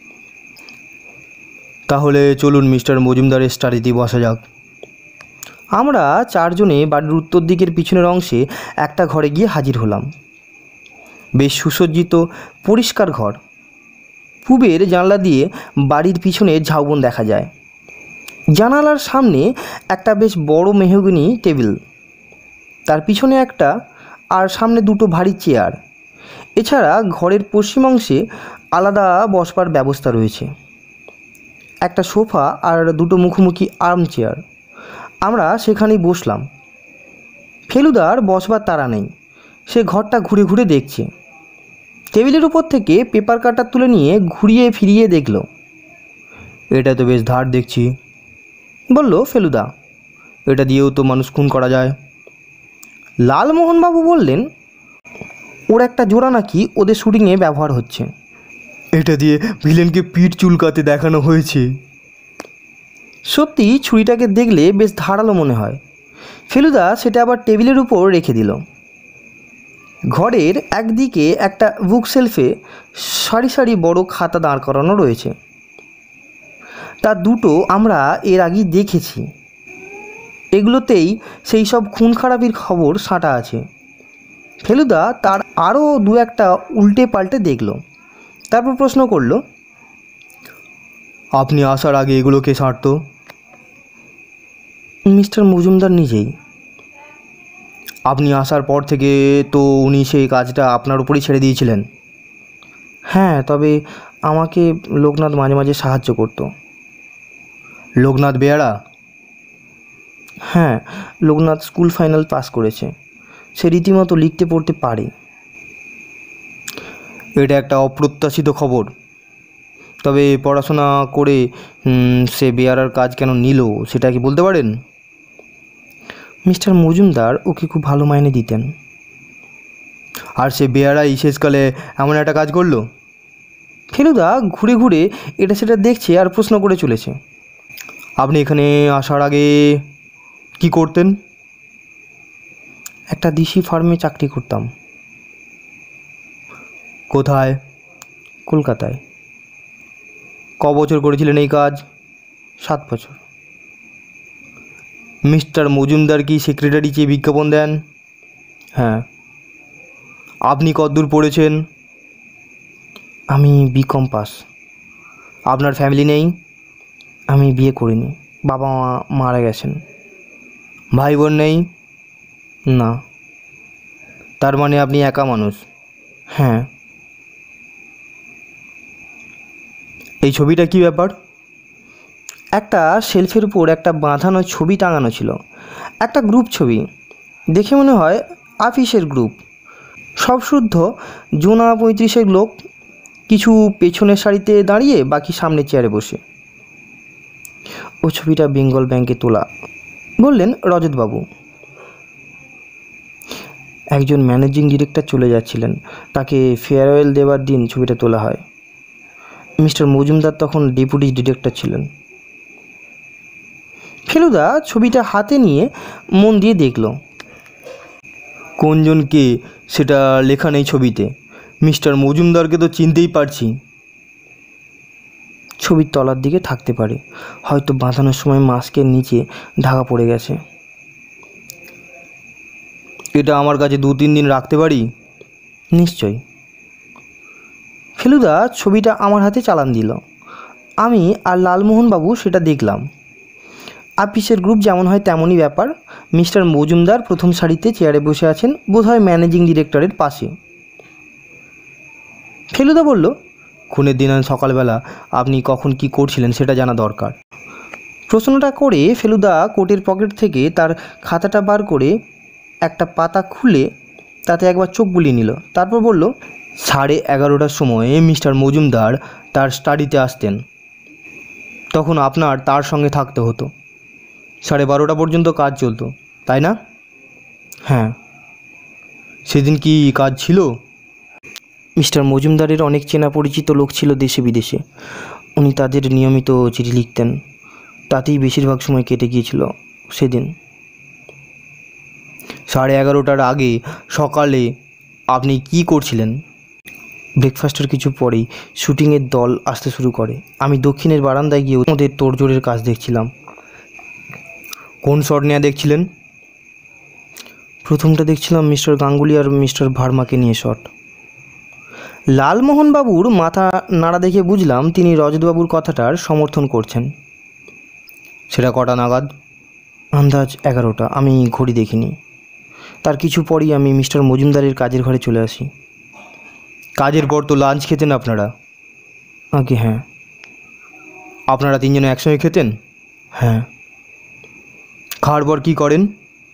তাহলে চলুন মিস্টার মজুমদারের স্টাডিতে বসা যাক। আমরা চারজনে বাড়ির উত্তর দিকের পিছনের অংশে একটা ঘরে গিয়ে হাজির হলাম। বেশ সুসজ্জিত, পরিষ্কার ঘর। পূবের জানলা দিয়ে বাড়ির পিছনে ঝাউবন দেখা যায়। জানালার সামনে একটা বেশ বড় মেহগনি টেবিল, তার পিছনে একটা, আর সামনে দুটো ভারী চেয়ার। এছাড়া ঘরের পশ্চিম অংশে আলাদা বসবার ব্যবস্থা রয়েছে, একটা সোফা আর দুটো মুখোমুখি আর্ম চেয়ার। আমরা সেখানেই বসলাম। ফেলুদার বসবার তাড়া নেই, সে ঘরটা ঘুরে ঘুরে দেখছে। টেবিলের উপর থেকে পেপার কাটার তুলে নিয়ে ঘুরিয়ে ফিরিয়ে দেখল। এটা তো বেশ ধার দেখছি, বলল ফেলুদা। এটা দিয়েও তো মানুষ খুন করা যায়। লালমোহনবাবু বললেন, ওর একটা জোড়া নাকি ওদের শুটিংয়ে ব্যবহার হচ্ছে। এটা দিয়ে ভিলেনকে পিঠ চুলকাতে দেখানো হয়েছে। সত্যি ছুরিটাকে দেখলে বেশ ধারালো মনে হয়। ফেলুদা সেটা আবার টেবিলের উপর রেখে দিল। ঘরের একদিকে একটা বুক শেলফে সারি সারি বড় খাতা দাঁড় করানো রয়েছে। তার দুটো আমরা এর আগেই দেখেছি। এগুলোতেই সেই সব খুন খারাপির খবর সাঁটা আছে। ফেলুদা তার আরও দু একটা উল্টে পাল্টে দেখল, তারপর প্রশ্ন করল, আপনি আসার আগে এগুলোকে ছাড়তো? মিস্টার মজুমদার নিজেই। আপনি আসার পর থেকে তো উনি সেই কাজটা আপনার উপরই ছেড়ে দিয়েছিলেন। হ্যাঁ, তবে আমাকে লোকনাথ মাঝে মাঝে সাহায্য করত। লোকনাথ বেয়ারা? হ্যাঁ, লোকনাথ স্কুল ফাইনাল পাস করেছে, সে রীতিমতো লিখতে পড়তে পারে। এটা একটা অপ্রত্যাশিত খবর। তবে পড়াশোনা করে সে বেয়ারার কাজ কেন নিল সেটা কি বলতে পারেন? মিস্টার মজুমদার ওকে খুব ভালো মাইনে দিতেন। আর সে বেয়ারাই শেষকালে এমন একটা কাজ করলো? ফেলুদা ঘুরে ঘুরে এটা সেটা দেখছে আর প্রশ্ন করে চলেছে। আপনি এখানে আসার আগে কি করতেন? একটা দিশি ফার্মে চাকরি করতাম। কোথায়? কলকাতায়। ক বছর করেছিলেন এই কাজ? 7 বছর। মিস্টার মজুমদার কি সেক্রেটারি চেয়ে বিজ্ঞাপন দেন? হ্যাঁ। আপনি কতদূর পড়েছেন? আমি বিকম পাস। আপনার ফ্যামিলি নেই? আমি বিয়ে করিনি, বাবা মা মারা গেছেন। ভাই বোন নেই? না। তার মানে আপনি একা মানুষ? হ্যাঁ। এই ছবিটা কি ব্যাপার? একটা শেলফের উপর একটা বাঁধানো ছবি টাঙানো ছিল, একটা গ্রুপ ছবি। দেখে মনে হয় আফিসের গ্রুপ। সব শুদ্ধ জোনা 35-এর লোক, কিছু পেছনের সারিতে দাঁড়িয়ে, বাকি সামনের চেয়ারে বসে। ও ছবিটা বেঙ্গল ব্যাংকে তোলা, বললেন রজতবাবু। একজন ম্যানেজিং ডিরেক্টর চলে যাচ্ছিলেন, তাকে ফেয়ারওয়েল দেওয়ার দিন ছবিটা তোলা হয়। মিস্টার মজুমদার তখন ডেপুটি ডিরেক্টর ছিলেন। ফেলুদা ছবিটা হাতে নিয়ে মন দিয়ে দেখল। কোনজনকে সেটা লেখা নেই ছবিতে। মিস্টার মজুমদারকে তো চিনতেই পারছি। ছবির তলার দিকে থাকতে পারে, হয়তো বাঁধানোর সময় মাস্কের নিচে ঢাকা পড়ে গেছে। এটা আমার কাছে 2-3 দিন রাখতে পারি? নিশ্চয়ই। ফেলুদা ছবিটা আমার হাতে চালান দিল। আমি আর লালমোহনবাবু সেটা দেখলাম। আপিসের গ্রুপ যেমন হয় তেমনই ব্যাপার। মিস্টার মজুমদার প্রথম সারিতে চেয়ারে বসে আছেন, বোধহয় ম্যানেজিং ডিরেক্টরের পাশে। ফেলুদা বলল, খুনের দিন সকালবেলা আপনি কখন কি করছিলেন সেটা জানা দরকার। প্রশ্নটা করে ফেলুদা কোটের পকেট থেকে তার খাতাটা বার করে একটা পাতা খুলে তাতে একবার চোখ বুলিয়ে নিল, তারপর বলল, 11:30টার সময় মিস্টার মজুমদার তার স্টাডিতে আসতেন। তখন আপনার তার সঙ্গে থাকতে হতো। 12:30 পর্যন্ত কাজ চলতো, তাই না? হ্যাঁ। সেদিন কি কাজ ছিল? মিস্টার মজুমদারের অনেক চেনা পরিচিত লোক ছিল দেশে বিদেশে। উনি তাদের নিয়মিত চিঠি লিখতেন, তাতেই বেশিরভাগ সময় কেটে গিয়েছিল সেদিন। 11:30টার আগে সকালে আপনি কি করছিলেন? ব্রেকফাস্টের কিছু পরেই শুটিংয়ের দল আসতে শুরু করে। আমি দক্ষিণের বারান্দায় গিয়ে ওদের তোড়জোড়ের কাজ দেখছিলাম। কোন শট নেওয়া দেখছিলেন? প্রথমটা দেখছিলাম মিস্টার গাঙ্গুলি আর মিস্টার ভার্মাকে নিয়ে শট। লালমোহনবাবুর মাথা নাড়া দেখে বুঝলাম তিনি রজতবাবুর কথাটার সমর্থন করছেন। সেটা কটা নাগাদ? আন্দাজ 11টা। আমি ঘড়ি দেখিনি। তার কিছু পরই আমি মিস্টার মজুমদারের কাজের ঘরে চলে আসি। কাজের পর তো লাঞ্চ খেতেন আপনারা? আগে হ্যাঁ। আপনারা তিনজনে একসঙ্গে খেতেন? হ্যাঁ। খাওয়ার পর কী করেন?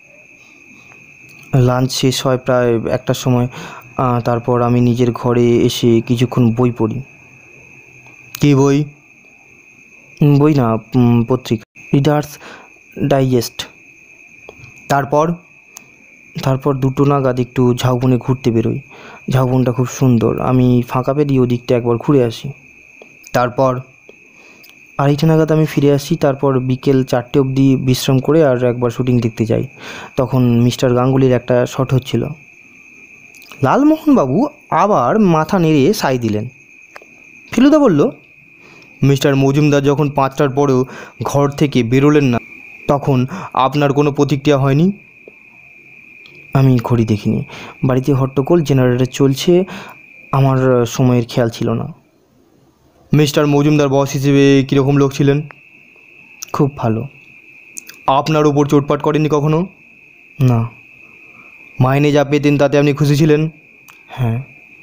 লাঞ্চ শেষ হয় প্রায় 1টার সময়। তারপর আমি নিজের ঘরে এসে কিছুক্ষণ বই পড়ি। কী বই? বই না, পত্রিকা, রিডার্স ডাইজেস্ট। তারপর? তারপর 2টো নাগাদ একটু ঝাউবনে ঘুরতে বেরোই। ঝাউবনটা খুব সুন্দর। আমি ফাঁকা পেলেই ওদিকটা একবার ঘুরে আসি। তারপর? 2:30 নাগাদ আমি ফিরে আসি। তারপর বিকেল 4টে অবধি বিশ্রাম করে আর একবার শুটিং দেখতে যাই। তখন মিস্টার গাঙ্গুলির একটা শট হচ্ছিল। লালমোহনবাবু আবার মাথা নেড়ে সাই দিলেন। ফেলুদা বলল, মিস্টার মজুমদার যখন 5টার পরেও ঘর থেকে বেরোলেন না, তখন আপনার কোনো প্রতিক্রিয়া হয়নি? আমি ঘড়ি দেখিনি। বাড়িতে হট্টগোল, জেনারেটর চলছে, আমার সময়ের খেয়াল ছিল না। মিস্টার মজুমদার বস হিসেবে কীরকম লোক ছিলেন? খুব ভালো। আপনার উপর চোটপাট করেননি কখনো? না। মাইনে যা পেতেন তাতে আপনি খুশি ছিলেন? হ্যাঁ।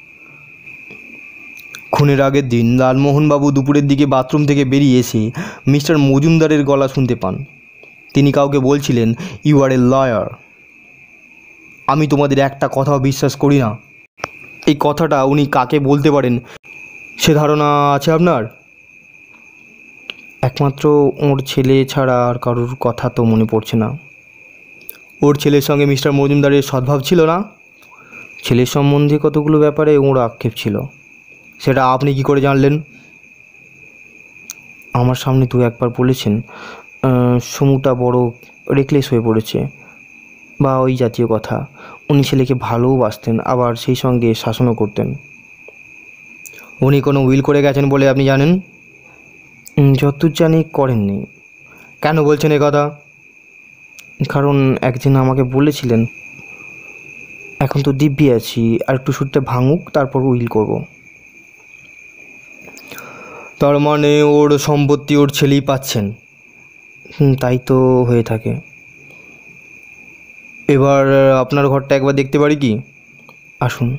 খুনের আগের দিন লালমোহনবাবু দুপুরের দিকে বাথরুম থেকে বেরিয়ে এসে মিস্টার মজুমদারের গলা শুনতে পান। তিনি কাউকে বলছিলেন, ইউ আর এ লয়ার। আমি তোমাদের একটা কথাও বিশ্বাস করি না। এই কথাটা উনি কাকে বলতে পারেন সে ধারণা আছে আপনার? একমাত্র ওর ছেলে ছাড়া আর কারোর কথা তো মনে পড়ছে না। ওর ছেলের সঙ্গে মিস্টার মজুমদারের সদ্ভাব ছিল না? ছেলের সম্বন্ধে কতগুলো ব্যাপারে ওর আক্ষেপ ছিল। সেটা আপনি কি করে জানলেন? আমার সামনে 2-1বার বলেছেন, সমুটা বড় রেকলেস হয়ে পড়েছে বা ওই জাতীয় কথা। উনি ছেলেকে ভালোবাসতেন, আবার সেই সঙ্গে শাসনও করতেন। উনি কোনো উইল করে গেছেন বলে আপনি জানেন? যতদূর জানি করেননি। কেন বলছেন এ কথা? কারণ একদিন আমাকে বলেছিলেন, এখন তো দিব্যি আছি, আর একটু সুরটা ভাঙুক, তারপর উইল করব। তার মানে ওর সম্পত্তি ওর ছেলেই পাচ্ছেন? তাই তো হয়ে থাকে। এবার আপনার ঘরটা একবার দেখতে পারি কি? আসুন।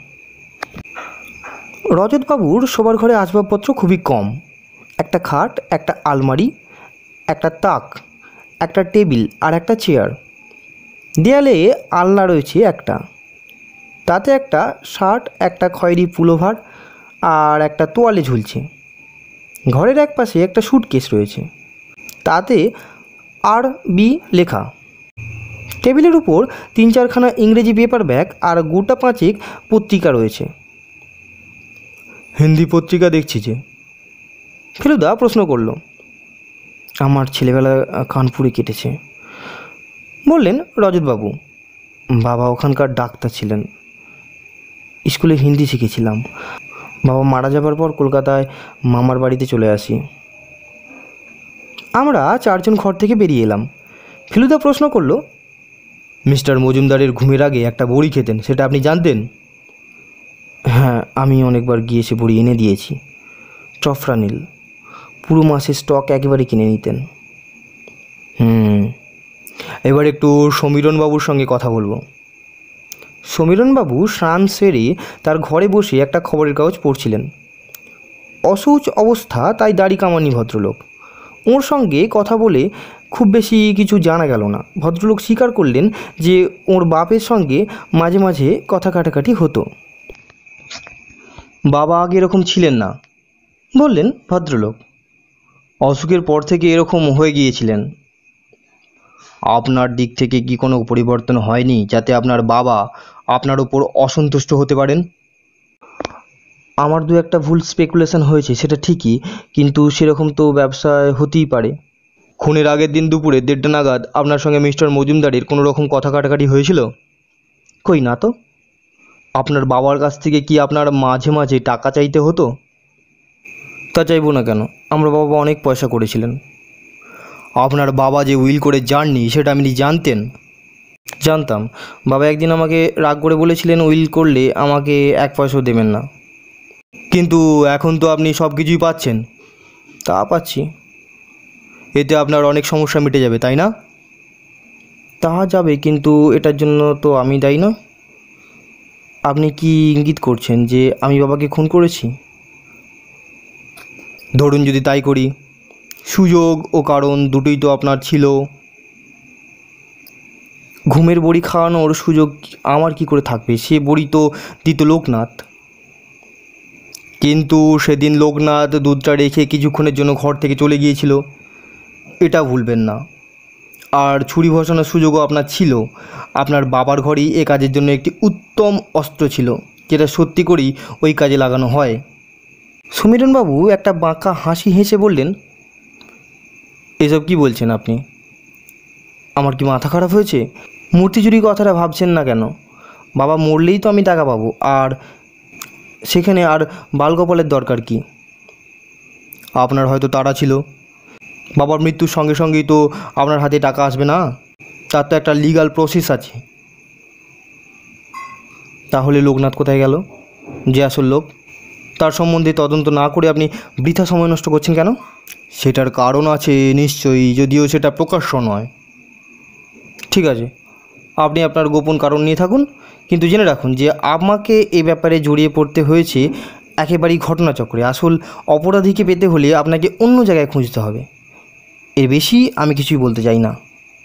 রজতবাবুর শোবার ঘরে আসবাবপত্র খুবই কম। একটা খাট, একটা আলমারি, একটা তাক, একটা টেবিল আর একটা চেয়ার। দেয়ালে আলনা রয়েছে একটা, তাতে একটা শার্ট, একটা খয়েরি পুলোভার আর একটা তোয়ালে ঝুলছে। ঘরের এক পাশে একটা স্যুটকেস রয়েছে, তাতে RB লেখা। টেবিলের উপর 3-4খানা ইংরেজি পেপার ব্যাগ আর গোটা 5 পত্রিকা রয়েছে। হিন্দি পত্রিকা দেখছি যে। ফেলুদা প্রশ্ন করল। আমার ছেলেবেলা কানপুরে কেটেছে, বললেন রজতবাবু। বাবা ওখানকার ডাক্তার ছিলেন। স্কুলে হিন্দি শিখেছিলাম। বাবা মারা যাবার পর কলকাতায় মামার বাড়িতে চলে আসি। আমরা 4 জন ঘর থেকে বেরিয়ে এলাম। ফেলুদা প্রশ্ন করল, মিস্টার মজুমদারের ঘুমের আগে একটা বড়ি খেতেন, সেটা আপনি জানতেন? হ্যাঁ, আমি অনেকবার গিয়ে সে বড়ি এনে দিয়েছি। টফরানিল পুরো মাসের স্টক একেবারে কিনে নিতেন। এবার একটু সমীরণবাবুর সঙ্গে কথা বলবো। সমীরণবাবু স্নান সেরে তার ঘরে বসে একটা খবরের কাগজ পড়ছিলেন। অশৌচ অবস্থা, তাই দাড়ি কামানি ভদ্রলোক। ওর সঙ্গে কথা বলে খুব বেশি কিছু জানা গেল না। ভদ্রলোক স্বীকার করলেন যে ওর বাপের সঙ্গে মাঝে মাঝে কথা কাটাকাটি হতো। বাবা আগে এরকম ছিলেন না, বললেন ভদ্রলোক। অসুখের পর থেকে এরকম হয়ে গিয়েছিলেন। আপনার দিক থেকে কি কোনো পরিবর্তন হয়নি যাতে আপনার বাবা আপনার উপর অসন্তুষ্ট হতে পারেন? আমার 2-1টা ভুল স্পেকুলেশন হয়েছে, সেটা ঠিকই, কিন্তু সেরকম তো ব্যবসায় হতেই পারে। খুনের আগের দিন দুপুরে 1:30 নাগাদ আপনার সঙ্গে মিস্টার মজুমদারের কোনো রকম কথা কাটাকাটি হয়েছিল? কই না তো। আপনার বাবার কাছ থেকে কি আপনার মাঝে মাঝে টাকা চাইতে হতো? তা চাইবো না কেন, আমরা বাবা অনেক পয়সা করেছিলেন। আপনার বাবা যে উইল করে যাননি সেটা আপনি জানতেন? জানতাম। বাবা একদিন আমাকে রাগ করে বলেছিলেন উইল করলে আমাকে 1 পয়সাও দেবেন না। কিন্তু এখন তো আপনি সব কিছুই পাচ্ছেন। তা পাচ্ছি। এতে আপনার অনেক সমস্যা মিটে যাবে, তাই না? তা যাবে, কিন্তু এটার জন্য তো আমি দায়ী না। আপনি কি ইঙ্গিত করছেন যে আমি বাবাকে খুন করেছি? ধরুন যদি তাই করি, সুযোগ ও কারণ দুটোই তো আপনার ছিল। ঘুমের বড়ি খাওয়ানোর সুযোগ আমার কি করে থাকবে? সে বড়ি তো দিত লোকনাথ। কিন্তু সেদিন লোকনাথ দুধটা রেখে কিছুক্ষণের জন্য ঘর থেকে চলে গিয়েছিল, এটা ভুলবেন না। আর ছুরি বসানোর সুযোগও আপনার ছিল। আপনার বাবার ঘরেই এ কাজের জন্য একটি উত্তম অস্ত্র ছিল, যেটা সত্যি করেই ওই কাজে লাগানো হয়। সমীরণবাবু একটা বাঁকা হাসি হেসে বললেন, এসব কি বলছেন আপনি? আমার কি মাথা খারাপ হয়েছে? মূর্তি চুরি কথাটা ভাবছেন না কেন? বাবা মরলেই তো আমি টাকা পাবো, আর সেখানে আর বালগোপালের দরকার কি? আপনার হয়তো তাড়া ছিল। বাবার মৃত্যুর সঙ্গে সঙ্গেই তো আপনার হাতে টাকা আসবে না, তার তো একটা লিগ্যাল প্রসেস আছে। তাহলে লোকনাথ কোথায় গেল, যে আসল লোক? তার সম্বন্ধে তদন্ত না করে আপনি বৃথা সময় নষ্ট করছেন কেন? সেটার কারণ আছে নিশ্চয়ই, যদিও সেটা প্রকাশ্য নয়। ঠিক আছে, আপনি আপনার গোপন কারণ নিয়ে থাকুন, কিন্তু জেনে রাখুন যে আমাকে এই ব্যাপারে জড়িয়ে পড়তে হয়েছে একেবারেই ঘটনাচক্রে। আসল অপরাধীকে পেতে হলে আপনাকে অন্য জায়গায় খুঁজতে হবে। এর বেশি আমি কিছুই বলতে চাই না।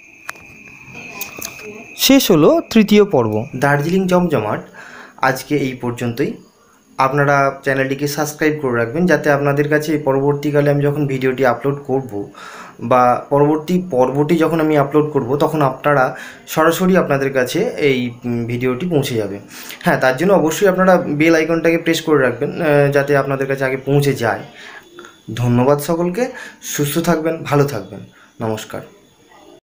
শেষ হলো 3য় পর্ব দার্জিলিং জমজমাট। আজকে এই পর্যন্তই। আপনারা চ্যানেলটিকে সাবস্ক্রাইব করে রাখবেন, যাতে আপনাদের কাছে পরবর্তীকালে আমি যখন ভিডিওটি আপলোড করব বা পরবর্তী পর্বটি যখন আমি আপলোড করব, তখন আপনারা সরাসরি আপনাদের কাছে এই ভিডিওটি পৌঁছে যাবে। হ্যাঁ, তার জন্য অবশ্যই আপনারা বেল আইকনটাকে প্রেস করে রাখবেন, যাতে আপনাদের কাছে আগে পৌঁছে যায়। ধন্যবাদ সকলকে। সুস্থ থাকবেন, ভালো থাকবেন। নমস্কার।